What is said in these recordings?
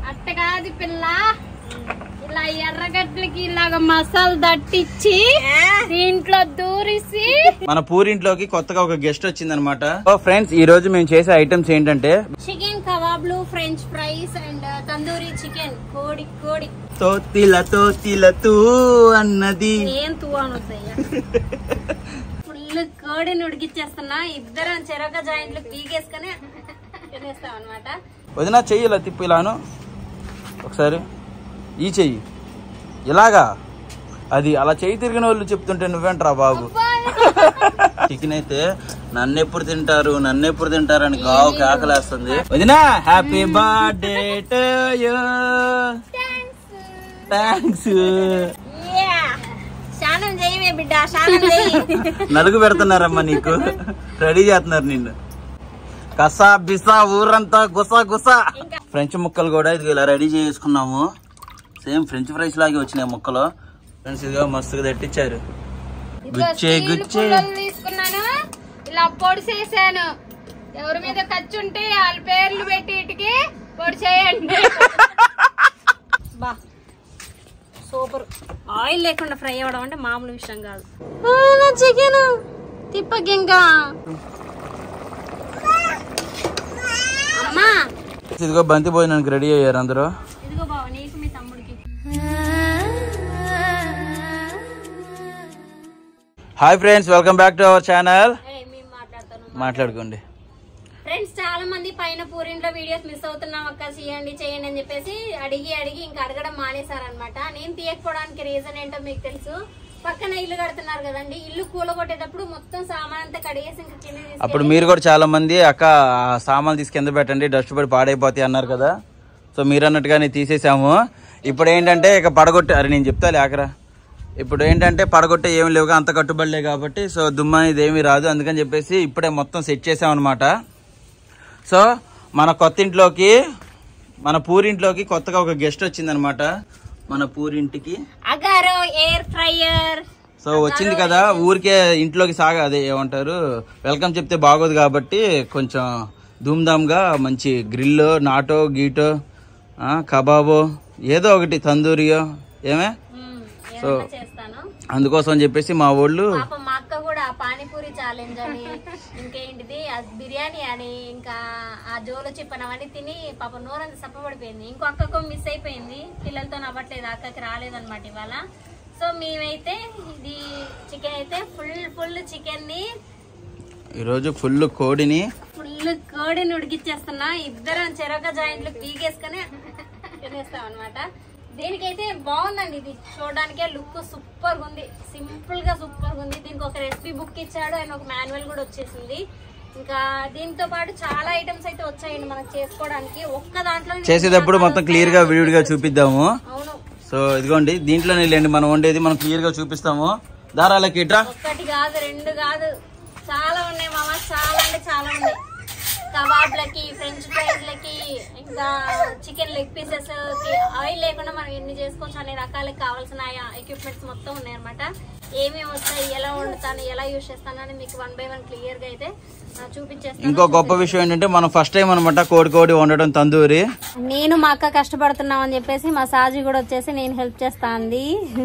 అట్ట కాదు పిల్ల, ఇలా ఎర్రగడ్డలకి ఇలాగ మసాలా దట్టించి దీంట్లో దూరిసి. మన పూరింట్లోకి కొత్తగా ఒక గెస్ట్ వచ్చింది అనమాట. ఫ్రెండ్స్, ఈ రోజు మేము చేసే ఐటమ్స్ ఏంటంటే చికెన్ కబాబ్లు, French fries and tandoori chicken. కోడి తోతిలతూ అన్నది ఏం తూ అనొద్దయ్యా. ఫుల్ కోడిని ఉడికిచ్చేస్తున్నా. ఇద్దరం చెరొక జాయింట్లు పీకేసుకుని తినేస్తాం అనమాట. వదినా చెయ్యి ఇలా తిప్పు, ఇలాను ఒకసారి ఈ చెయ్యి ఇలాగా. అది అలా చెయ్యి తిరిగిన వాళ్ళు చెప్తుంటే నువ్వేంట్రా బాబు. చికెన్ అయితే నన్నెప్పుడు తింటారు అని గావు కేకలేస్తుంది. వదినా happy birthday to you. Thanks. శానం చేయవే బిడ్డ, శానం చేయి. నలుగు పెడుతున్నారమ్మా నీకు, రెడీ చేస్తున్నారు నిన్ను. కసా బిసా ఊరంతా గుసా గుసా. ఫ్రెంచ్ ముక్కలు కూడా ఇది ఇలా రెడీ చేసుకున్నాము. సేమ్ ఫ్రెంచ్ ఫ్రైస్ లాగే వచ్చినాయి ముక్కలు. ఫ్రెండ్స్, ఇదిగో మస్తుగా తట్టించారు. గుచ్చే తీసుకున్నాను, ఇలా పొడి చేశాను. ఎవరి మీద ఖర్చు ఉంటే వాళ్ళ పేర్లు పెట్టి ఇటుకి పొడి చేయండి. బా సూపర్. ఆయిల్ లేకుండా ఫ్రై అవ్వడం అంటే మామూలు విషయం కాదు. చికెన్ తిప్పకి ఇంకా అమ్మా. ఇదిగో బంతి భోజనానికి రెడీ అయ్యారు అందరూ. ఇదిగో బావ, నీకు మీ తమ్ముడికి. Hi friends, welcome back to our channel. మాట్లాడుకోండి. ఫ్రెండ్స్, చాలా మంది పైన పూరింట్లో వీడియోస్ మిస్ అవుతున్నాం అక్క, చేయండి అని చెప్పేసి అడిగి ఇంకా అడగడం మానేశారనమాట. నేను తీయకపోవడానికి రీజన్ ఏంటో మీకు తెలుసు. పక్కన ఇల్లు కడుతున్నారు కదండి, ఇల్లు కూలగొట్టేటప్పుడు మొత్తం సామాన్ అంతా కడిగేసి ఇంకా కింద. అప్పుడు మీరు కూడా చాలా మంది అక్క సామాన్లు తీసి కింద పెట్టండి, డస్ట్ పడి పాడైపోతాయి అన్నారు కదా. సో మీరు అన్నట్టుగానే తీసేసాము. ఇప్పుడు ఏంటంటే ఇక పడగొట్టే, అరే నేను చెప్తా లేకరా. ఇప్పుడు ఏంటంటే పడగొట్టే ఏమి లేవుగా, అంత కట్టుబడలే కాబట్టి సో దుమ్మ అనేది ఏమీ రాదు. అందుకని చెప్పేసి ఇప్పుడే మొత్తం సెట్ చేసామన్నమాట. సో మన కొత్త ఇంట్లోకి, మన పూరింట్లోకి కొత్తగా ఒక గెస్ట్ వచ్చిందనమాట. మన పూరింటికి అగారో ఎయిర్ ఫ్రైయర్. సో వచ్చింది కదా, ఊరికే ఇంట్లోకి అదే ఏమంటారు, వెల్కమ్ చెప్తే బాగోదు కాబట్టి కొంచెం ధూమ్ధామ్గా మంచి గ్రిల్, నాటో గీటో, కబాబో ఏదో ఒకటి, తందూరియో ఏమే. సో అందుకోసం అని చెప్పేసి మా వాళ్ళు, మా అక్క కూడా పానీపూరి ఛాలెంజ్ అని, ఇంకేంటిది బిర్యానీ అని, ఇంకా ఆ జోలో చిప్పన్ అవన్నీ తిని పాప నోరంతా సప్పబడిపోయింది. ఇంకో అక్కకు మిస్ అయిపోయింది, పిల్లలతో నవ్వట్లేదు, అక్కకి రాలేదన్నమాట ఇవాళ. సో మేమైతే ఇది చికెన్ అయితే ఫుల్ చికెన్ ని ఈరోజు ఫుల్ కోడిని ఉడికిచ్చేస్తున్నా. ఇద్దరం చెరొక జాయింట్లు పీకేసుకుని తినేస్తాం అనమాట. దీనికైతే బాగుందండి, ఇది చూడడానికే లుక్ సూపర్ గా ఉంది, సింపుల్ గా సూపర్ గా ఉంది. దీనికి ఒక రెసిపీ బుక్ ఇచ్చాడు, అండ్ ఒక మాన్యువల్ కూడా వచ్చేసింది. ఇంకా దీంతో పాటు చాలా ఐటమ్స్ అయితే వచ్చాయండి మనకు చేసుకోవడానికి. ఒక్క దాంట్లో చేసేటప్పుడు మొత్తం క్లియర్ గా విడివిడిగా చూపిద్దాము. అవును. సో ఇదిగోండి, దీంట్లోనే లేండి మనం వండేది, మనం క్లియర్ గా చూపిస్తాము. దారాలకి ఇట్రా ఒకటి కాదు, రెండు కాదు, చాలా ఉన్నాయి మామ, చాలా అంటే చాలా ఉన్నాయి. కబాబ్లకి, ఫ్రెంచ్ ఫ్రైస్ లకి, ఇంకా చికెన్ లెగ్ పీసెస్ కి ఆయిల్ లేకుండా మనం ఎన్ని చేసుకోవచ్చు అనే రకాలకు కావాల్సిన ఎక్విప్మెంట్స్ మొత్తం ఉన్నాయన్నమాట. ఏమేమి వస్తాయి, ఎలా వండుతాను, ఎలా యూజ్ చేస్తానని మీకు 1 by 1 క్లియర్ గా అయితే చూపించేస్తాను. ఇంకో గొప్ప విషయం ఏంటంటే మనం ఫస్ట్ టైం అనమాట కోడి వండడం తందూరి. నేను మా అక్క కష్టపడుతున్నాం అని చెప్పేసి మా సాజీ కూడా వచ్చేసి నేను హెల్ప్ చేస్తా అంది.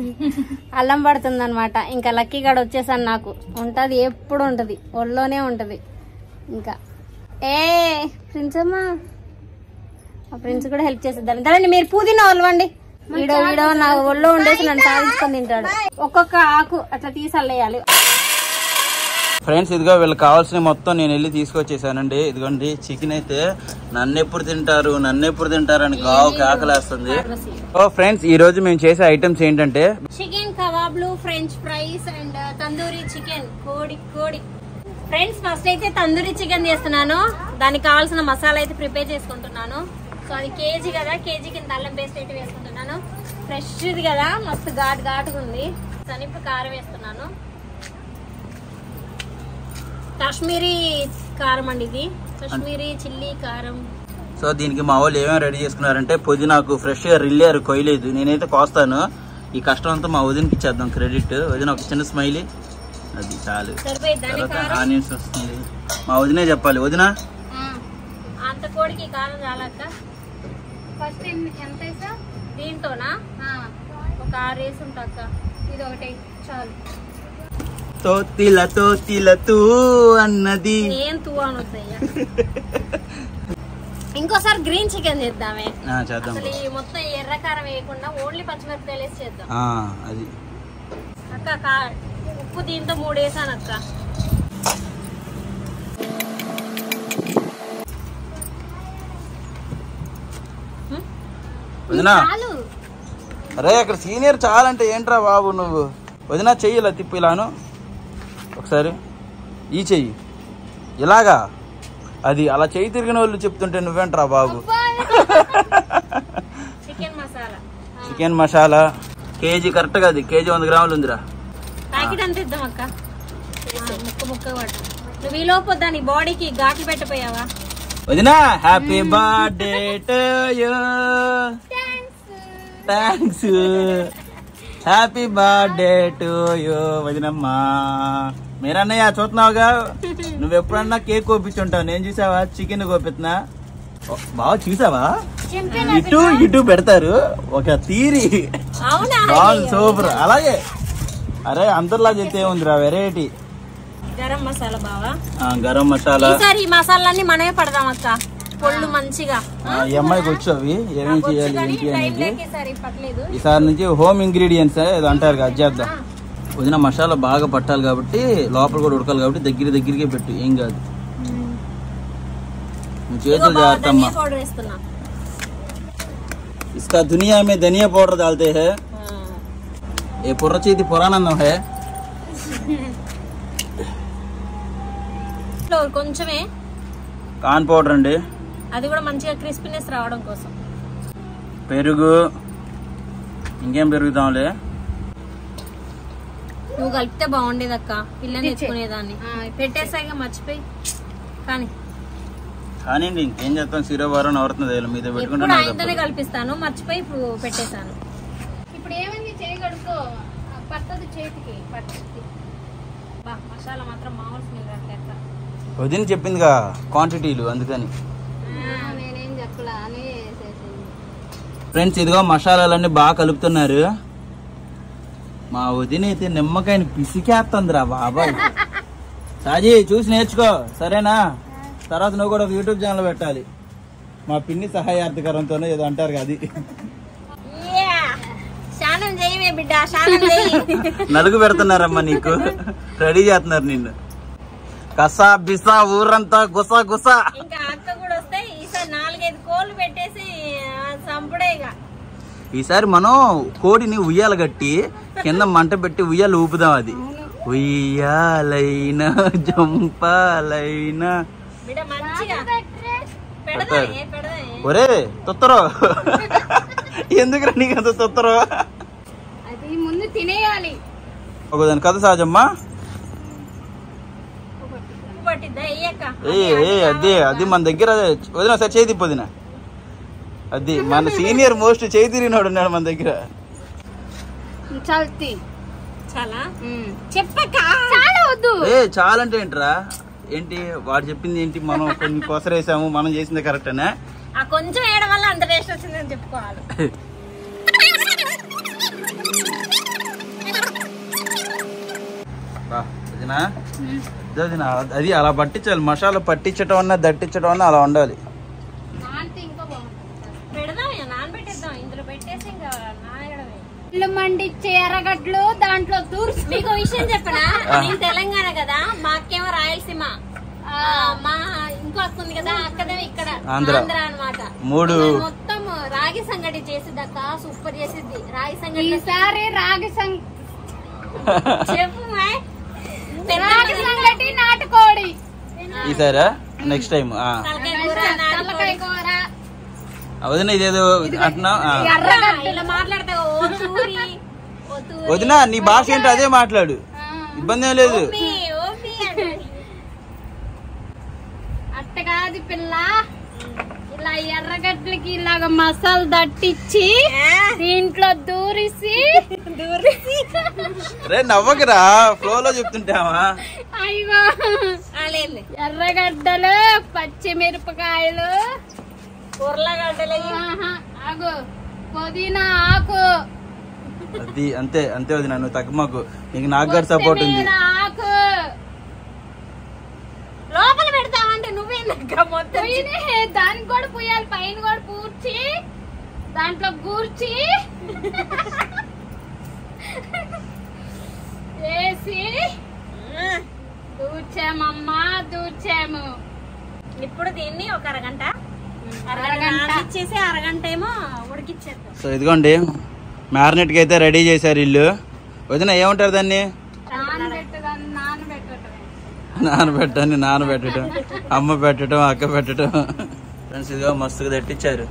అల్లం పడుతుంది అనమాట. ఇంకా లక్కీ గడ వచ్చేసాను, నాకు ఉంటది, ఎప్పుడు ఉంటది, ఒళ్ళోనే ఉంటది. ఇంకా ప్రిన్స్ అమ్మా, ఆ ప్రిన్స్ కూడా హెల్ప్ చేసేద్దాం. దాన్ని మీరు పుదీనా వల్లండి, వీడో నా ఒళ్ళో ఉండేసి నన్ను సాధించుకొని తింటాడు. ఒక్కొక్క ఆకు అట్లా తీసల్లేయాలి. ఫ్రెండ్స్, ఇదిగో వీళ్ళకి కావాల్సిన మొత్తం నేను వెళ్ళి తీసుకొచ్చేసానండి. ఇదిగోండి చికెన్ అయితే నన్నెప్పుడు తింటారు అని గావు కేకలేస్తుంది. ఓ ఫ్రెండ్స్, ఈ రోజు మేము చేసే ఐటమ్స్ ఏంటంటే చికెన్ కబాబ్లు, French fries and tandoori chicken. కోడి ఫ్రెండ్స్, ఫస్ట్ అయితే తందూరి చికెన్ చేస్తున్నాను. దానికి కావాల్సిన మసాలా అయితే ప్రిపేర్ చేసుకుంటున్నాను. సో అది కేజీ కదా, కేజీకి అల్లం పేస్ట్ అయితే వేసుకుంటున్నాను. ఫ్రెష్ది కదా, మస్తు ఘాటుగా ఉంది. ఇప్పుడు కారం వేస్తున్నాను, కాశ్మీరీ కారం అండి, ఇది కాశ్మీరీ చిల్లీ కారం. సో దీనికి మా వాళ్ళు ఏమేమి రెడీ చేసుకున్నారంటే, పుదీనాకు ఫ్రెష్ గా రిల్లారు, కొయ్యలేదు. నేనైతే కోస్తాను. ఈ కష్టం అంతా మా వదినకి ఇచ్చేద్దాం క్రెడిట్. వదిన ఒక చిన్న స్మైలీ, అది చాలు. తర్వాత ఆనియన్స్ వస్తుంది, మా వదినే చెప్పాలి. వదిన అంత కోడికి కారం చాలక్క. ఫస్ట్ ఎంత వేసా దీంతోనా ఒక 6 వేసి ఉంటా అక్క. ఇది ఒకటి చాలు. తోతిలతూ అన్నది ఏం తూ అనొద్దయ్యా. ఇంకోసారి గ్రీన్ చికెన్ చేద్దామే. అసలు ఈ మొత్తం ఎర్రకారం వేయకుండా ఓన్లీ పచ్చిమిరపకాయలు వేసి చేద్దాం. అది అక్క ఉప్పు దీంతో 3 వేసాను అక్క. వదినా అరే అక్కడ సీనియర్ చాలంటే ఏంట్రా బాబు నువ్వు. వదినా చెయ్యి ఇలా తిప్పు, ఇలాను ఒకసారి ఈ చెయ్యి ఇలాగా. అది అలా చెయ్యి తిరిగిన వాళ్ళు చెప్తుంటే నువ్వేంట్రా బాబు. చికెన్ మసాలా కేజీ కరెక్ట్గా, అది కేజీ 100 గ్రాములు ఉందిరా. ప్యాకెట్ అంత ఇద్దాం అక్క. ముక్క నువ్వు ఈ లోపు దాని బాడీకి ఘాట్లు పెట్టపోయావా వదినా. Happy birthday to you. Thanks. Happy birthday to you వదినమ్మా. మీరన్నయ్య చూస్తున్నావుగా, నువ్వెప్పుడన్నా కేక్ కోపించుంటావు, నేను చూసావా చికెన్ కోపిస్తున్నా. బాగా చూసావా, ఇటు పెడతారు ఒక తీరి. బాగుంది, సూపర్. అలాగే అరే అందరిలా చెప్తే ఏముందిరా వెరైటీ. గరం మసాలా బావా. గరం మసాలా. ఈసారి ఈ మసాలాన్ని మనమే పడదాం అక్క. పొళ్ళు మంచిగా ఈ అమ్మాయికి వచ్చు అవి ఏమేమి చేయాలి ఏంటి అనేది. ఈసారి నుంచి హోమ్ ఇంగ్రీడియంట్స్ ఏదో అంటారు కదా, అది చేద్దాం. వదిన మసాలా బాగా పట్టాలి కాబట్టి, లోపల కూడా ఉడకాలి కాబట్టి దగ్గరికి పెట్టు, ఏం కాదు. చేతులు జాగ్రత్త అమ్మా. इसका दुनिया में धनिया पाउडर डालते हैं, ये पुर्रचीति पुराणం है. కొంచెమే కార్న్ పౌడర్ అండి, అది కూడా మంచిగా క్రిస్పీనెస్ రావడం కోసం. పెరుగు, ఇంకేం పెరుగుతాంలే. నువ్వు కలిపితే బాగుండేది అక్క, పిల్లని ఎత్తుకునేదాన్ని. పెట్టేసాయిగా మర్చిపోయి. కానీ ఇంకేం చేస్తాం, శిరోవారం నవరత్న మీద పెట్టుకుంటే కల్పిస్తాను, మర్చిపోయి ఇప్పుడు పెట్టేశాను. ఇప్పుడు ఏమైంది, చేయి కడుక్కో, పట్టదు చేతికి. పట్టదు. మసాలా మాత్రం మామూలు స్మెల్ రాట్లేక వదిన చెప్పిందిగా క్వాంటిటీలు, అందుకని. నేనేం చెప్పలా అని ఫ్రెండ్స్ ఇదిగో మసాలాలన్నీ బాగా కలుపుతున్నారు. మా వదిన అయితే నిమ్మకాయని పిసికేస్తుందిరా బాబాయ్. సాజీ చూసి నేర్చుకో సరేనా. తర్వాత నువ్వు కూడా ఒక యూట్యూబ్ ఛానల్ పెట్టాలి, మా పిన్ని సహాయార్థకరంతోనే ఏదో అంటారు కదా అది. నలుగు పెడుతున్నారమ్మా నీకు, రెడీ చేస్తున్నారు నిన్ను. కసా బిసా ఊరంతా గుసా గుసా. ఈసారి మనం కోడిని ఉయ్యాల కట్టి కింద మంట పెట్టి ఉయ్యాలు ఊపుదాం. అది ఉయ్యాలైనా జంపాలైనా. ఒరే తొత్తరో, ఎందుకు నీకు అంత తొత్తరో. అది ముందు తినేయాలి ఒకదాని కదా సహజమ్మా. అదే అది మన దగ్గర వదిన సార్ చేయి తిప్పొదిన. అది మన సీనియర్ మోస్ట్ చేయి తిరిగినాడు ఉన్నాడు మన దగ్గర. చాలా అంటే ఏంట్రా, ఏంటి వాడు చెప్పింది ఏంటి, మనం కొన్ని కొసరేసాము, మనం చేసింది కరెక్టేనా. కొంచెం వేయడం వల్ల అంత టేస్ట్ వచ్చిందని చెప్పుకోవాలి. అది అలా పట్టించాలి, మసాలా పట్టించడం అన్నా దట్టించడం అన్నా అలా ఉండాలి. మండిచ్చే ఎర్రగడ్డలు దాంట్లో దూర్చి. మీకు విషయం చెప్పనా, నేను తెలంగాణ కదా, మా అక్కేమో రాయలసీమ, మా ఇంకో అక్క ఉంది కదా, అక్కదేమో ఇక్కడ ఆంధ్ర అనమాట. మొత్తం రాగి సంగటి చేసిద్ది అక్క, సూపర్ చేసిద్ది రాగి సంగటి. ఈసారి రాగి చెప్పు రాగి సంగటి నాటుకోడి ఈసారా నెక్స్ట్ టైం. వదిన ఇదేదో అంటున్నా, వదిన నీ భాష ఏంటో అదే మాట్లాడు, ఇబ్బంది ఏం లేదు. అట్ట కాదు పిల్ల, ఇలా ఎర్రగడ్డలకి ఇలాగ మసాలా దట్టించి దీంట్లో దూరిసి నవ్వకరా, ఫ్లో లో చెప్తుంటావా. అయ్యో ఎర్రగడ్డలు, పచ్చిమిరపకాయలు, ఉర్లగడ్డలు ఆగు పుదీనా ఆకు అది అంతే అంతే వదిన నువ్వు తగ్గమాకు నీకు నాకు కూడా సపోర్ట్ ఉంది ఆకు లోపల పెడతామంటే నువ్వే దానికి కూడా పూయాలి పైన కూడా పూర్చి దాంట్లో కూర్చి వేసి దూర్చామమ్మా దూర్చాము. ఇప్పుడు దీన్ని ఒక అరగంట ఇచ్చేసి అరగంట ఏమో ఉడికిచ్చేద్దాం. సో ఇదిగోండి మ్యారినేట్ కి అయితే రెడీ చేశారు ఇల్లు. వదిన ఏమంటారు దాన్ని? నానబెట్టడం అమ్మ పెట్టడం అక్క పెట్టడం. ఫ్రెండ్స్ ఇదిగో మస్తుగా తెట్టించారు.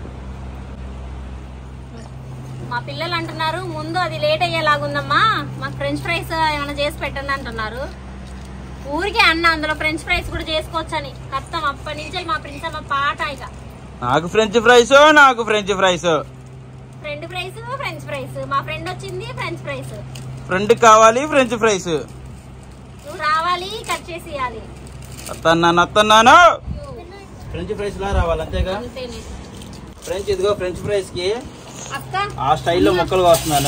మా పిల్లలు అంటున్నారు ముందు అది లేట్ అయ్యేలాగుందమ్మా మాకు ఫ్రెంచ్ ఫ్రైస్ ఏమైనా చేసి పెట్టండి అంటున్నారు. ఊరికే అన్న అందులో ఫ్రెంచ్ ఫ్రైస్ కూడా చేసుకోవచ్చని కష్టం. అప్పటి నుంచి మా ప్రిన్సమ్మ పాట ఇక నాకు ఫ్రెంచ్ ఫ్రైస్ నాకు French fries friend fries French fries. మా ఫ్రెండ్ వచ్చింది ఫ్రెంచ్ ఫ్రైస్. ఫ్రెండ్ కావాలి ఫ్రెంచ్ ఫ్రైస్. నువ్వు రావాలి కట్ చేసి ఇవ్వాలి. అత్తన్నాను ఫ్రెంచ్ ఫ్రైస్ లా రావాలి అంతేగా. ఫ్రెంచ్ ఇదిగో ఫ్రెంచ్ ఫ్రైస్ కి ఆ స్టైల్లో ముక్కలు వస్తున్నాను.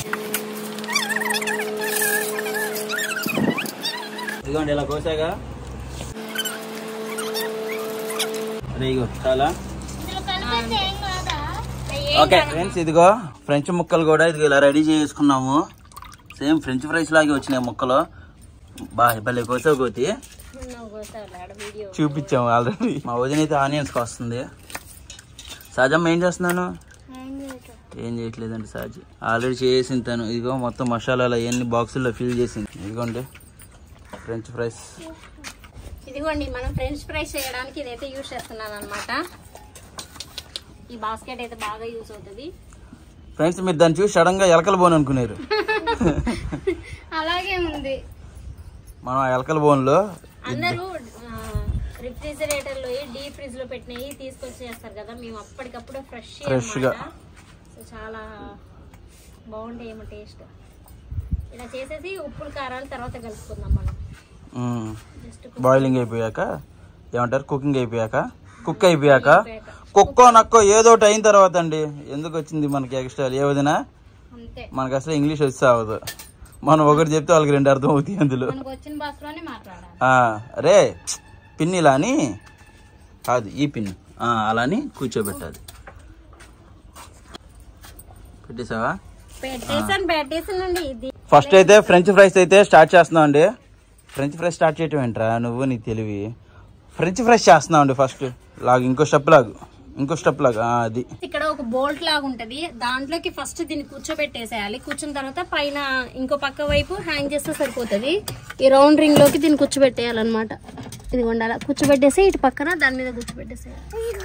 ఇదిగోండి ఇలా కోసాగా అదే ఇగో చాలా ఓకే ఫ్రెండ్స్. ఇదిగో ఫ్రెంచ్ ముక్కలు కూడా ఇదిగో ఇలా రెడీ చేసుకున్నాము. సేమ్ ఫ్రెంచ్ ఫ్రైస్ లాగే వచ్చినాయి ముక్కలు. బాగా భలే కోసావు కోతి చూపించాము ఆల్రెడీ. మా వదిన అయితే ఆనియన్స్ వస్తుంది. సహజమ్మ ఏం చేస్తున్నాను? ఏం చేయట్లేదండి సాజీ ఆల్రెడీ చేసింది తను. ఇదిగో మొత్తం మసాలాలు అవన్నీ బాక్సుల్లో ఫిల్ చేసింది. ఇదిగోండి ఫ్రెంచ్ ఫ్రైస్. ఇదిగోండి మనం ఫ్రెంచ్ ఫ్రైస్ చేయడానికి ఇదైతే యూజ్ చేస్తున్నాను అనమాట. ఈ బాస్కెట్ అయితే బాగా యూజ్ అవుతుంది. ఫ్రెండ్స్ మీరు దాన్ని చూసి సడన్ గా ఎలకల బోన్ అనుకున్నారు. అలాగే ఉంది. మనం ఎలకల బోన్ లో అందరూ రిఫ్రిజిరేటర్ లో డీప్ ఫ్రిడ్జ్ లో పెట్టినవి తీసుకొచ్చి చేస్తారు కదా. మేము అప్పటికప్పుడు ఫ్రెష్ గా చాలా బాగుంటాయేమో టేస్ట్. ఇలా చేసేసి ఉప్పులు కారాలు తర్వాత కలుపుకుందాం మనం. బాయిలింగ్ అయిపోయాక ఏమంటారు కుకింగ్ అయిపోయాక కుక్ అయిపోయాక కుక్కో నక్కో ఏదో ఒకటి అయిన తర్వాత అండి. ఎందుకు వచ్చింది మనకి ఎక్స్ట్రా ఏ వదినా? మనకు అసలు ఇంగ్లీష్ వచ్చి అవ్వదు. మనం ఒకటి చెప్తే వాళ్ళకి రెండు అర్థం అవుతాయి అందులో. అరే పిన్ ఇలా అని కాదు ఈ పిన్ అలా అని కూర్చోబెట్టాలి. పెట్టేసావా? ఫస్ట్ అయితే ఫ్రెంచ్ ఫ్రైస్ అయితే స్టార్ట్ చేస్తున్నాం అండి. ఫ్రెంచ్ ఫ్రైస్ స్టార్ట్ చేయటం ఏంట్రా నువ్వు నీ తెలివి. ఫ్రెంచ్ ఫ్రైస్ చేస్తున్నాం అండి. ఫస్ట్ లాగు ఇంకో స్టెప్ లాగా అది ఇక్కడ ఒక బోల్ట్ లాగా ఉంటది. దాంట్లోకి ఫస్ట్ దీన్ని కూర్చోబెట్టేసేయాలి. కూర్చున్న తర్వాత పైన ఇంకో పక్క వైపు హ్యాంగ్ చేస్తే సరిపోతుంది. ఈ రౌండ్ రింగ్ లోకి దీన్ని కూర్చోబెట్టేయాలన్నమాట. ఇది ఉండాలి కూర్చోబెట్టేసి ఇటు పక్కన దాని మీద కూర్చోబెట్టేసేయాలి.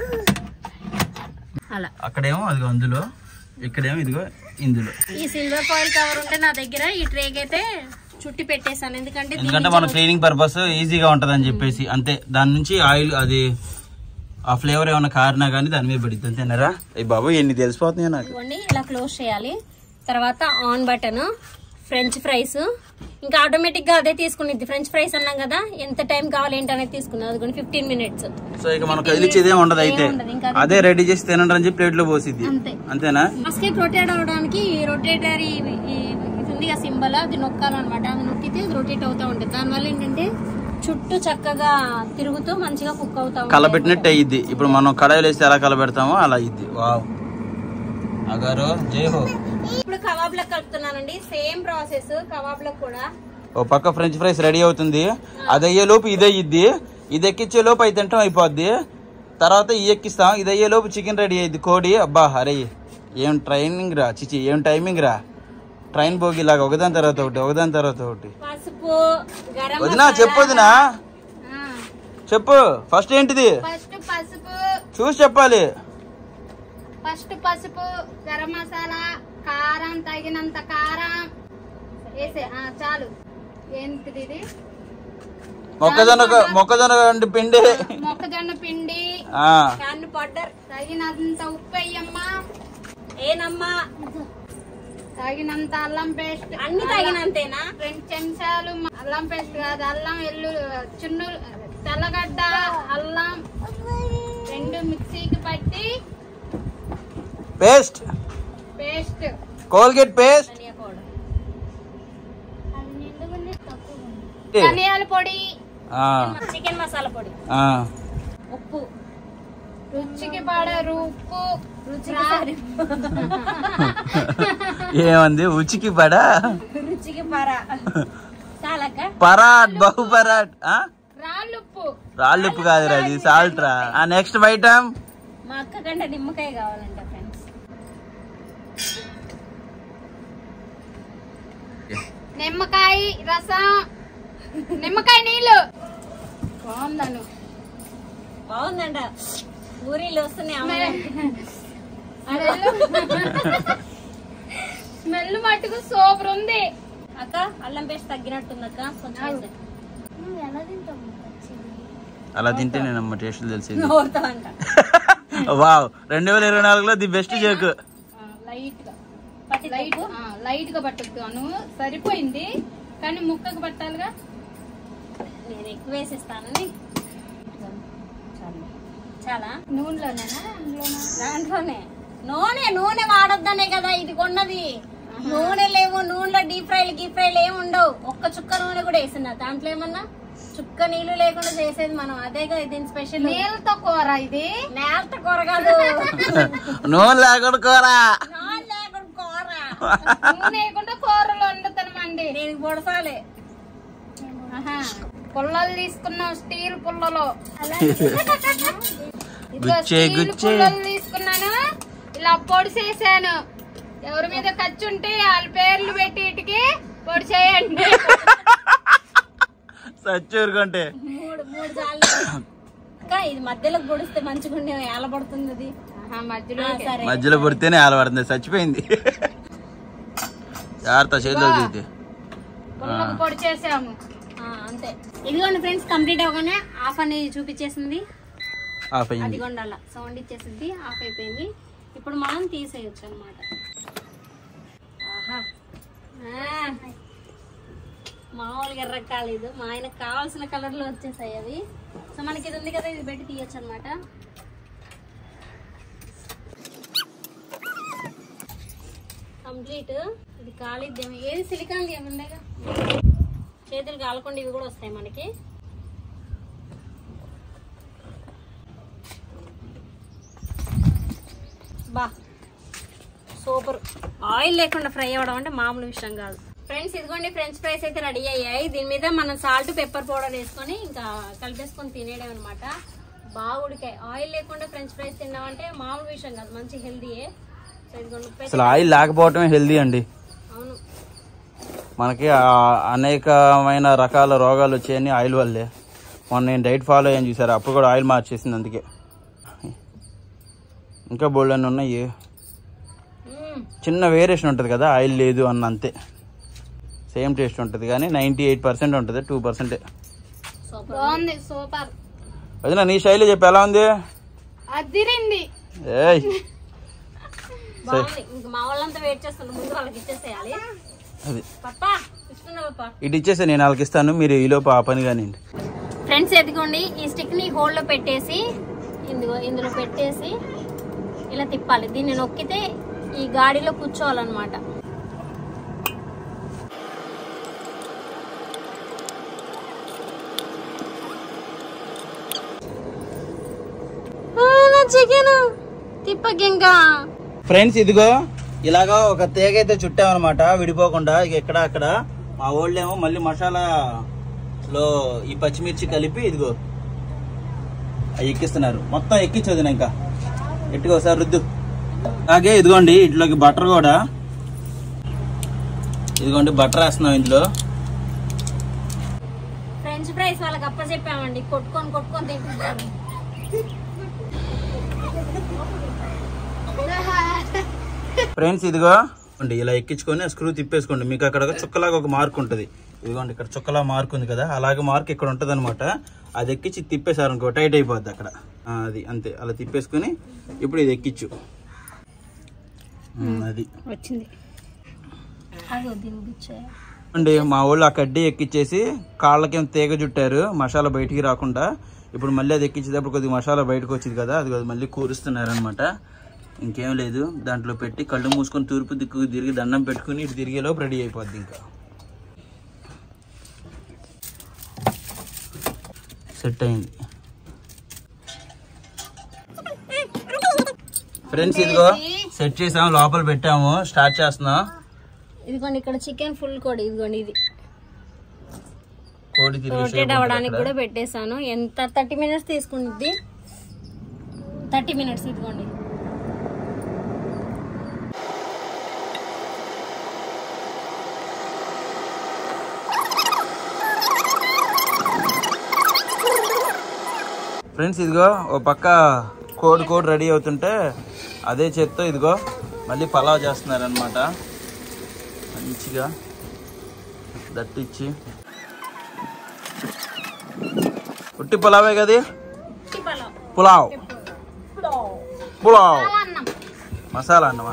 అలా అక్కడేమో అదిగో అందులో ఇక్కడేమో ఇదిగో ఇందులో. ఈ సిల్వర్ ఫాయిల్ కవర్ ఉంటే నా దగ్గర ఈ ట్రేకి అయితే చుట్టి పెట్టేసాను. ఎందుకంటే మన క్లీనింగ్ పర్పస్ ఈజీగా ఉంటది అని చెప్పేసి అంతే. దాని నుంచి ఆయిల్ అది ఆ ఫ్లేవర్ ఏమైనా కారినా కానీ దాని మీద పడుతుంది అంతేనారా? అయ్యి బాబు ఎన్ని తెలిసిపోతున్నాయి నాకు. ఇలా క్లోజ్ చేయాలి. తర్వాత ఆన్ బటన్ ఫ్రెంచ్ ఫ్రైస్ ఇంకా ఆటోమేటిక్ గా అదే తీసుకునేది. ఫ్రెంచ్ ఫ్రైస్ అన్నాం కదా ఎంత టైం కావాలి ఏంటి అనేది తీసుకున్నది. అది 15 minutes. సో ఇక మనం కదిలిచ్చేదే ఉండదు. అయితే అదే రెడీ చేసి తినండి అని చెప్పి ప్లేట్ లో పోసిద్ది అంతేనా? బాస్కెట్ రొటేట్ అవడానికి రొటేటర్ ఉంది ఆ సింబల్ అది నొక్కాలన్నమాట. అది నొక్కితే రొటేట్ అవుతా ఉంటుంది. దానివల్ల ఏంటంటే చుట్టూ చక్కగా తిరుగుతూ మంచిగా కుక్ అవుతా కలబెట్టినట్టు అయ్యిద్ది. ఇప్పుడు మనం కడాయిలు వేస్తే ఎలా కలబెడతామో అలా అయ్యిద్ది. వావ్ అగారు జై హో. ఇప్పుడు కబాబ్ లకు కలుపుతున్నానండి. సేమ్ ప్రాసెస్ కబాబ్ లకు కూడా. ఓ పక్క ఫ్రెంచ్ ఫ్రైస్ రెడీ అవుతుంది. అది అయ్యే లోపు ఇది అయ్యిద్ది. ఇది ఎక్కించే లోపు అయి తింటాం అయిపోద్ది. తర్వాత ఈ ఎక్కిస్తాం. ఇది అయ్యే లోపు చికెన్ రెడీ అయ్యిద్ది కోడి. అబ్బా అరే ఏం ట్రైనింగ్ రా చిచి ఏం టైమింగ్ రా. ట్రైన్ బోగిలాగా ఒకదాని తర్వాత ఒకటి. వదినా చెప్పు వదినా చెప్పు. ఫస్ట్ ఏంటిది చూసి చెప్పాలి. ఫస్ట్ పసుపు, గరం మసాలా, కారం తగినంత కారం వేసే చాలు. ఏంటిది ఇది? మొక్కజొన్న పిండి క్యాన్ పౌడర్ తగినంత ఉప్పు అయ్యమ్మా. ఏనమ్మా తగినంత అల్లం పేస్ట్ అన్ని తగినంతేనా? 2 చెంచాలు అల్లం పేస్ట్ కాదు అల్లం చిన్ను తెల్లగడ్డ అల్లం 2 మిక్సీకి పట్టి పేస్ట్, కోల్గేట్ పేస్ట్, ధనియాల పొడి, చికెన్ మసాలా పొడి, ఉప్పు, రుచికి పడారు ఉప్పు, ఏమంది రుచికి పడా, రుచికి పరా పరాట్, బహు పరాట్, రాళ్ళుప్పు, రాళ్ళుప్పు కాదురా అది సాల్ట్ రా. నెక్స్ట్ ఐటమ్ మా అక్క కంటే నిమ్మకాయ కావాలంట ఫ్రెండ్స్. నిమ్మకాయ రసం, నిమ్మకాయ నీళ్ళు. బాగుందంట, ఊరిలో వస్తున్నాయి. స్మెల్ మట్టుకు సూపర్ ఉంది అక్క. అల్లం పేస్ట్ తగ్గినట్టుంది అక్క కొంచెం. అలా తింటే నేను టేస్ట్లు తెలిసింది. వావ్, 2024లో ది బెస్ట్ జోక్. లైట్ గా పట్టుకుతాను, సరిపోయింది కానీ ముక్కకు పట్టాలిగా. నేను ఎక్కువ వేసేస్తానని. చాలా నూనెలోనేనా? దాంట్లోనే నూనె వాడొద్దనే కదా ఇది కొన్నది. నూనె లేవు, నూనెలో డీప్ ఫ్రైలు ఏమి ఉండవు. ఒక్క చుక్క నూనె కూడా వేసిన దాంట్లో ఏమన్నా చుక్క నీళ్లు లేకుండా చేసేది మనం. అదే కదా దీని స్పెషల్. నీళ్ళతో కూర ఇది. నేలతో కూర కాదు, నూనె లేకుండా కూర. నూనె లేకుండా కూరలు వండుతామండి. నేను పొడసాలే. పుల్లలు తీసుకున్నాం, స్టీల్ పుల్లలో. పుల్లలు తీసుకున్నాను, ఇలా పొడి చేసాను. ఎవరి మీద ఖర్చు ఉంటే వాళ్ళ పేర్లు పెట్టి ఇటుకి పొడి చేయండి. సచ్చూరుకుంటే మూడు సార్లు. ఇది మధ్యలో పొడిస్తే మంచిగా ఉండే ఏలబడుతుంది. అది మధ్యలో పొడితేనే ఏలబడుతుంది. చచ్చిపోయింది. జాగ్రత్త చేతిలో తీస్తే. పొడి చేసాము అంతే. ఇదిగోండి ఫ్రెండ్స్, కంప్లీట్ అవగానే ఆఫ్ అనేది చూపించేసింది. అదిగోండి అలా సౌండ్ ఇచ్చేసింది, ఆఫ్ అయిపోయింది. ఇప్పుడు మనం తీసేయచ్చు అనమాట. మామూలుగా ఎర్ర కాలేదు, మా ఆయనకు కావాల్సిన కలర్ లో వచ్చేసాయి అవి. సో మనకి ఇది ఉంది కదా, ఇది పెట్టి తీయచ్చు అనమాట. కంప్లీట్. ఇది కాలిద్దేమో, ఏది సిలికాన్ ఏముండగా చేతులు కాలకుండా ఇవి కూడా వస్తాయి మనకి. బా సూపర్. ఆయిల్ లేకుండా ఫ్రై అవ్వడం అంటే మామూలు విషయం కాదు ఫ్రెండ్స్. ఇదిగోండి ఫ్రెంచ్ ఫ్రైస్ అయితే రెడీ అయ్యాయి. దీని మీద మనం సాల్ట్ పెప్పర్ పౌడర్ వేసుకొని ఇంకా కలిపేసుకొని తినేయడం అనమాట. బాగా ఉడికాయి. ఆయిల్ లేకుండా ఫ్రెంచ్ ఫ్రైస్ తిన్నామంటే మామూలు విషయం కాదు, మంచి హెల్దీయే. అసలు ఆయిల్ లేకపోవటమే హెల్దీ అండి. అవును, మనకి అనేకమైన రకాల రోగాలు వచ్చాయని ఆయిల్ వల్లే. మొన్న నేను డైట్ ఫాలో అయ్యాను చూసారు, అప్పుడు కూడా ఆయిల్ మార్చేసింది. అందుకే ఇంకా బోల్డ్ అన్నీ ఉన్నాయి. చిన్న వేరియేషన్ ఉంటుంది కదా, ఆయిల్ లేదు అన్న, అంతే. సేమ్ టేస్ట్ ఉంటుంది కానీ 98% ఉంటుంది, 2%. సూపర్. అదే నీ శైలి చెప్పి ఎలా ఉంది? అదిరింది. ఏయ్ మా వాళ్ళంతా వెయిట్ చేస్తాను, ముందు వాళ్ళకి ఇచ్చేసేయాలి. అది ఇటు ఇచ్చేసే, నేను వాళ్ళకి ఇస్తాను, మీరు ఈలోపు ఆ పని కానివ్వండి. ఫ్రెండ్స్ ఎదుకోండి, ఈ స్టిక్ ని హోల్ లో పెట్టేసి ఇందులో పెట్టేసి ఇలా తిప్పాలి. దీన్ని నొక్కితే ఈ గాడిలో కూర్చోవాలన్నమాట. చికెన్ తిప్పకింకా. ఫ్రెండ్స్ ఇదిగో ఇలాగా ఒక తేగ అయితే చుట్టామన్నమాట, విడిపోకుండా. ఇక ఎక్కడ అక్కడ మా వాళ్ళేమో మళ్ళీ మసాలాలో ఈ పచ్చిమిర్చి కలిపి ఇదిగో అవి ఎక్కిస్తున్నారు. మొత్తం ఎక్కించదు ఇంకా ఎట్టుగా ఒకసారి రుద్దు. అలాగే ఇదిగోండి ఇట్లోకి బటర్ కూడా, ఇదిగోండి బటర్ వేస్తున్నాం ఇందులో. ఫ్రెంచ్ ఫ్రైస్ వాళ్ళకి అప్ప చెప్పామండి, కొట్టుకొని తింటున్నారు. ఫ్రెండ్స్ ఇదిగో ఇలా ఎక్కించుకొని స్క్రూ తిప్పేసుకోండి. మీకు అక్కడ చుక్కలాగా ఒక మార్క్ ఉంటుంది. ఇదిగోండి ఇక్కడ చుక్కలా మార్క్ ఉంది కదా, అలాగే మార్క్ ఇక్కడ ఉంటుంది అనమాట. అది ఎక్కించి తిప్పేశారు అనుకో, టైట్ అయిపోద్ది అక్కడ. అది అంతే, అలా తిప్పేసుకుని ఇప్పుడు ఇది ఎక్కించు. అది వచ్చింది అండి. మా వాళ్ళు ఆ కడ్డీ ఎక్కిచ్చేసి కాళ్ళకేం తీగ చుట్టారు మసాలా బయటికి రాకుండా. ఇప్పుడు మళ్ళీ అది ఎక్కించేటప్పుడు కొద్దిగా మసాలా బయటకు వచ్చింది కదా, అది మళ్ళీ కూరుస్తున్నారు అనమాట. ఇంకేం లేదు, దాంట్లో పెట్టి కళ్ళు మూసుకొని తూర్పు దిక్కు తిరిగి దండం పెట్టుకుని ఇటు తిరిగేలోపు రెడీ అయిపోద్ది. ఇంకా సెట్ అయింది ఫ్రెండ్స్. ఇదిగో సెట్ చేసాము, లోపల పెట్టాము, స్టార్ట్ చేస్తున్నాం. ఇదిగోండి ఇక్కడ చికెన్ ఫుల్ కోడి, ఇదిగోండి ఇది కోడి రొటేట్ అవ్వడానికి కూడా పెట్టేశాను. ఎంత 30 మినిట్స్ తీసుకుంటుంది, 30 మినిట్స్. ఇదిగోండి ఫ్రెండ్స్. ఇదిగో ఓ పక్క కోడి రెడీ అవుతుంటే అదే చేత్తో ఇదిగో మళ్ళీ పలావ్ చేస్తున్నారనమాట. మంచిగా దట్టిచ్చి ఉట్టి పులావే కదా, పులావ్ పులావ్ మసాలా అన్నమా,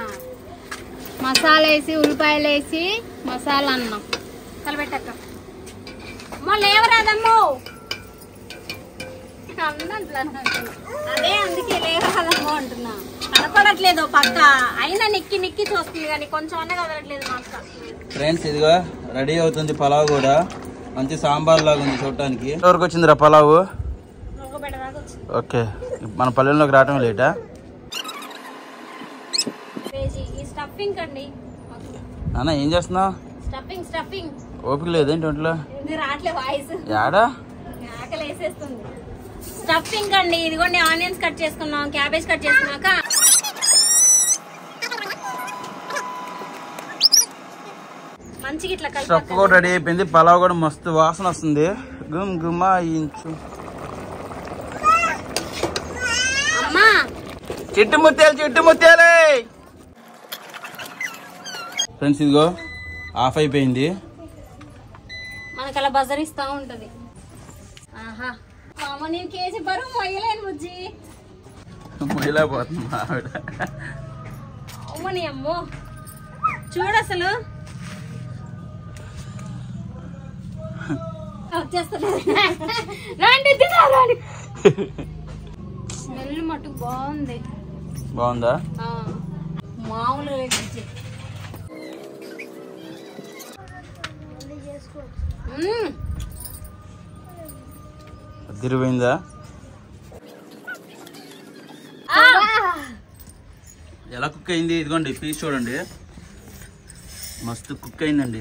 మసాలా వేసి ఉల్లిపాయలు వేసి మసాలా అన్నం కలబెట్టక్క. లేవరాదమ్మో అదే అందుకే లేవరాదమ్మో అంటున్నా. కనపడట్లేదు పక్క, అయినా నిక్కి నిక్కి చూస్తుంది కానీ కొంచెం అన్న కదలట్లేదు మా అక్క. ఫ్రెండ్స్ ఇదిగో రెడీ అవుతుంది పలావ్ కూడా, మంచి సాంబార్ లాగా ఉంది చూడటానికి. ఎవరికి వచ్చిందిరా పలావు? ఓకే, మన పల్లెల్లోకి రావటం లేటా? స్టఫింగ్ అండి నాన్న ఏం చేస్తున్నావు? Stuffing stuffing. ఓపిక లేదేంటి ఒంట్లో? రావట్లే వాయిస్, యాడా ఆకలి వేసేస్తుంది. స్టఫింగ్ అండి, ఇదిగోండి ఆనియన్స్ కట్ చేసుకున్నాం, క్యాబేజ్ కట్ చేసుకున్నాక మంచిగా ఇట్లా స్టఫ్ కూడా రెడీ అయిపోయింది. పలావ్ కూడా మస్తు వాసన వస్తుంది. గుమ్ గుమ్మా ఇంచు చిట్టు ముత్యాలే. ఫ్రెండ్స్ ఇదిగో ఆఫ్ అయిపోయింది. మనకు అలా బజర్ ఇస్తా ఉంటది. ఆహా నేను కేజీ బరువు మొయ్యలేను బుజ్జి, మొయ్యలేకపోతుంది ఆవిడ. అమ్మని అమ్మో చూడు అసలు స్మెల్ మటుకు బాగుంది. బాగుందా? మామూలుగా తిరిగిపోయిందా? ఎలా కుక్ అయింది? ఇదిగోండి పీస్ చూడండి, మస్తు కుక్ అయిందండి.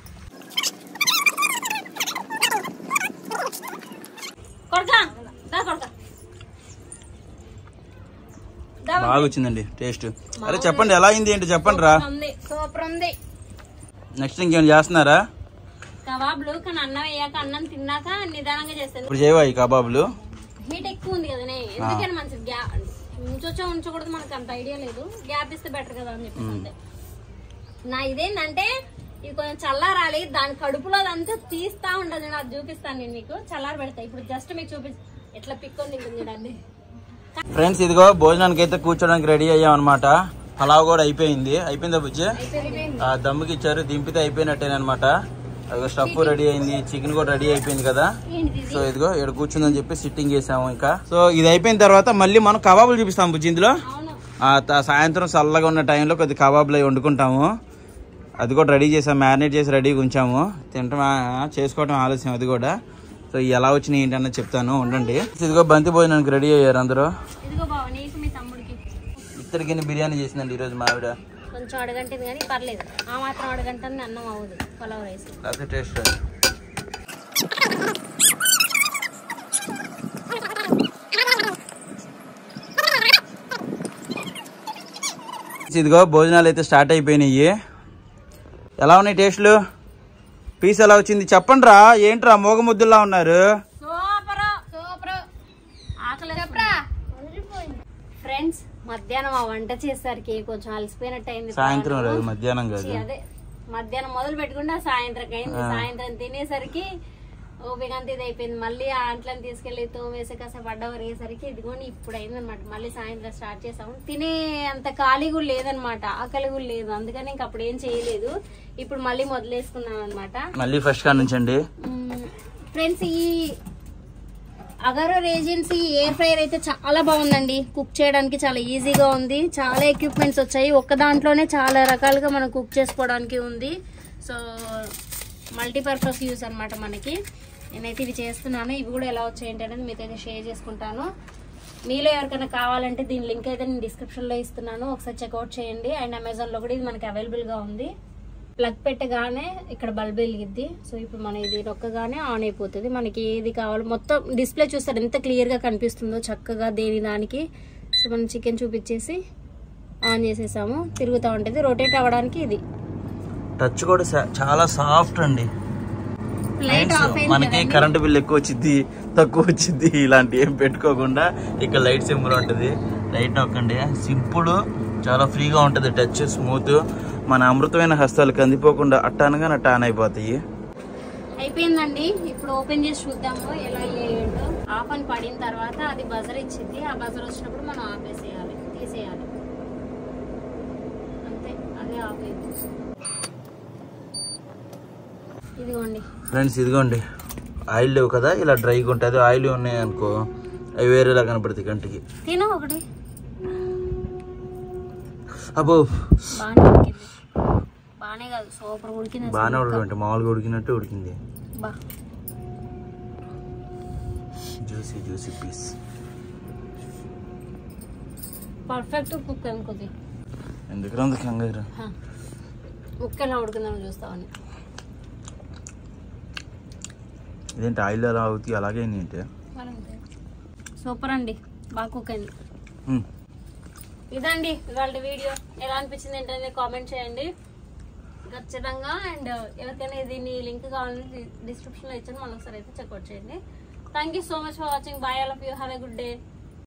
బాగా వచ్చిందండి టేస్ట్. అరే చెప్పండి ఎలా అయింది ఏంటి చెప్పండి రా. సూపర్ ఉంది. నెక్స్ట్ ఇంకేమైనా చేస్తున్నారా? కబాబ్లు కానీ అన్నం వేయాక అన్నం తిన్నాక నిదానంగా చేస్తాను. ఇప్పుడు చేయవా ఈ కబాబులు? హీట్ ఎక్కువ ఉంది కదా, ఎందుకని మంచిది ఉంచకూడదు, మనకు అంత ఐడియా లేదు. గ్యాప్ ఇస్తే బెటర్ కదా అని చెప్పేసి అంతే. నా ఇదేంటంటే ఇది కొంచెం చల్లారాలి, దాని కడుపులో అదంతా తీస్తా ఉంటది. అది చూపిస్తాను నేను మీకు, చల్లారి పెడతా. ఇప్పుడు జస్ట్ మీకు ఎట్లా పిక్కొని తింటుంది చూడండి. ఫ్రెండ్స్ ఇదిగో భోజనానికి అయితే కూర్చోడానికి రెడీ అయ్యాం అనమాట. పలావ్ కూడా అయిపోయింది. అయిపోయిందా బుజ్జి? దమ్ముకి ఇచ్చారు, దింపితే అయిపోయినట్టేనమాట. అదిగో స్టఫ్ రెడీ అయింది, చికెన్ కూడా రెడీ అయిపోయింది కదా. సో ఇదిగో ఇక్కడ కూర్చుందని చెప్పి సిట్టింగ్ చేసాము. ఇంకా సో ఇది అయిపోయిన తర్వాత మళ్ళీ మనం కబాబులు చూపిస్తాము బుజ్జి. ఇందులో సాయంత్రం చల్లగా ఉన్న టైంలో కొద్ది కబాబులు అవి వండుకుంటాము. అది కూడా రెడీ చేసాము, మ్యారినేట్ చేసి రెడీగా ఉంచాము. తింటాం చేసుకోవటం ఆలస్యం అది కూడా. సో ఎలా వచ్చినాయి ఏంటన్నది చెప్తాను, ఉండండి. ఇదిగో బంతి భోజనానికి రెడీ అయ్యారు అందరూ. ఇద్దరికి బిర్యానీ చేసిందండి ఈరోజు మా ఆవిడ. కొంచెం అడగంటుంది కానీ పర్లేదు, ఆ మాత్రం అడగంటుంది అన్నం అవ్వదు పలావ్ రైస్. అదే టేస్ట్. ఇదిగో భోజనాలు అయితే స్టార్ట్ అయిపోయినాయి. ఎలా ఉన్నాయి టేస్ట్లు? పీస్ ఎలా వచ్చింది చెప్పండి రా. ఏంట్రా మోగ ముద్దుల్లా ఉన్నారు? ఫ్రెండ్స్ మధ్యాహ్నం ఆ వంట చేసరికి కొంచెం అలసిపోయినట్టు అయింది. సాయంత్రం లేదు, మధ్యాహ్నం కాదు. అదే మధ్యాహ్నం మొదలు పెట్టుకుంటే సాయంత్రం అయింది. సాయంత్రం తినేసరికి ఓపికంత ఇది అయిపోయింది. మళ్ళీ ఆ అంట్లను తీసుకెళ్లి తోమేసి కాసేపు అడ్డవరేసరికి ఇదిగోని ఇప్పుడు అయింది అనమాట. మళ్ళీ సాయంత్రం స్టార్ట్ చేసాము. తినే అంత ఖాళీ కూడా లేదనమాట, ఆకలి కూడా లేదు. అందుకని ఇంక అప్పుడు ఏం చేయలేదు. ఇప్పుడు మళ్ళీ మొదలేసుకున్నాం అనమాట. మళ్ళీ ఫస్ట్ కా నుంచి అండి friends. Agaro agency air fryer అయితే చాలా బాగుందండి. కుక్ చేయడానికి చాలా ఈజీగా ఉంది. చాలా ఎక్విప్మెంట్స్ వచ్చాయి. ఒక్క దాంట్లోనే చాలా రకాలుగా మనం కుక్ చేసుకోవడానికి ఉంది. సో మల్టీపర్పస్ యూస్ అనమాట మనకి. నేనైతే ఇవి చేస్తున్నాను. ఇవి కూడా ఎలా వచ్చాయి అనేది మీతో అయితే షేర్ చేసుకుంటాను. మీలో ఎవరికైనా కావాలంటే దీని లింక్ అయితే నేను డిస్క్రిప్షన్లో ఇస్తున్నాను. ఒకసారి చెక్అవుట్ చేయండి. అండ్ అమెజాన్లో కూడా ఇది మనకి అవైలబుల్గా ఉంది. ప్లగ్ పెట్టగానే ఇక్కడ బల్బ్ వెలిగిద్ది. సో ఇప్పుడు మనం ఇది నొక్కగానే ఆన్ అయిపోతుంది. మనకి ఏది కావాలో మొత్తం డిస్ప్లే చూస్తారు ఎంత క్లియర్గా కనిపిస్తుందో చక్కగా దేని దానికి. సో మనం చికెన్ చూపించేసి ఆన్ చేసేసాము. తిరుగుతూ ఉంటుంది. రొటేట్ అవ్వడానికి ఇది టచ్ కూడా చాలా సాఫ్ట్ అండి. మనకి కరెంటు బిల్ ఎక్కువ వచ్చింది తక్కువ వచ్చింది ఇలాంటి ఏం పెట్టుకోకుండా ఇక్కడ లైట్ సింబల్ ఉంటుంది. లైట్ నొక్కండి. సింపుల్, చాలా ఫ్రీగా ఉంటుంది. Touch smooth. మన అమృతమైన హస్తాలకు అందిపోకుండా అట్టానగా ఆన్ అయిపోతాయి. అయిపోయిందండి. ఇప్పుడు ఓపెన్ చేసి చూద్దాము ఎలా ఏంటో. ఆఫ్ అని పడిన తర్వాత అది బజర్ ఇచ్చింది. ఆ బజర్ వచ్చినప్పుడు మనం ఆపేసేయాలి, తీసేయాలి. అంతే, అదే ఆఫ్ అయింది. ఇదిగోండి ఫ్రెండ్స్, ఇదిగోండి ఆయిల్ లేవు కదా, ఇలా డ్రైగా ఉంటుంది. ఆయిల్ ఉన్నాయి అనుకో అవి వేరేలా కనపడుతుంది కంటికి. తిను ఒకటి. అబ్బో బాగానే ఉడికింది. బాగానే కాదు, సూపర్ ఉడికింది. బాగానే ఉడకండి, మామూలుగా ఉడికినట్టు ఉడికింది. బా juicy juicy piece. Perfect cook అనుకుంది. ఎందుకు అంత కంగారు? ముక్క ఎలా ఉడికిందని చూస్తామని. ఇదేంటి ఆయిల్ ఎలా అవుతాయి అలాగే ఏంటి? సూపర్ అండి, బాగా కుక్ అయింది. ఇదండి ఇవాళ వీడియో. ఎలా అనిపించింది ఏంటనేది కామెంట్ చేయండి ఖచ్చితంగా. అండ్ ఎవరికైనా దీన్ని లింక్ కావాలని డిస్క్రిప్షన్లో ఇచ్చాను, మళ్ళీ ఒకసారి అయితే చెక్అవుట్ చేయండి. Thank you so much for watching. Bye all of you. Have a good day.